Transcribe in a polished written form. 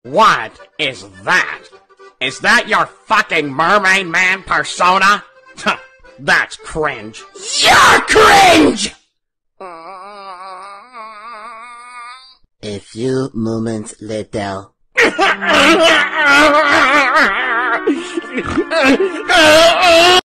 What is that? Is that your fucking mermaid man persona? That's cringe. You're cringe! A few moments later.